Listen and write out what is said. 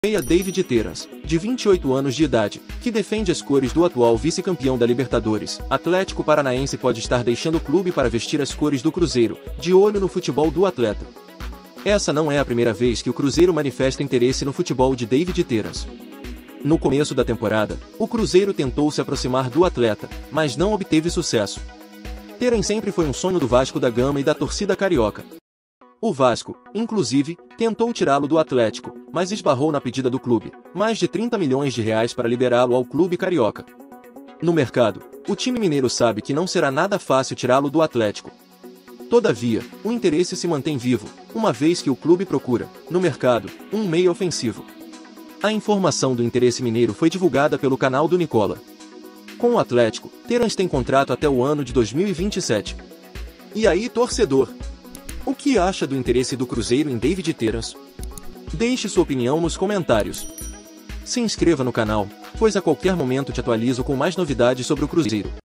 Meia David Terans, de 28 anos de idade, que defende as cores do atual vice-campeão da Libertadores, Atlético Paranaense, pode estar deixando o clube para vestir as cores do Cruzeiro, de olho no futebol do atleta. Essa não é a primeira vez que o Cruzeiro manifesta interesse no futebol de David Terans. No começo da temporada, o Cruzeiro tentou se aproximar do atleta, mas não obteve sucesso. Terans sempre foi um sonho do Vasco da Gama e da torcida carioca. O Vasco, inclusive, tentou tirá-lo do Atlético, mas esbarrou na pedida do clube, mais de 30 milhões de reais para liberá-lo ao clube carioca. No mercado, o time mineiro sabe que não será nada fácil tirá-lo do Atlético. Todavia, o interesse se mantém vivo, uma vez que o clube procura, no mercado, um meia ofensivo. A informação do interesse mineiro foi divulgada pelo canal do Nicola. Com o Atlético, Terans tem contrato até o ano de 2027. E aí, torcedor? O que acha do interesse do Cruzeiro em David Terans? Deixe sua opinião nos comentários. Se inscreva no canal, pois a qualquer momento te atualizo com mais novidades sobre o Cruzeiro.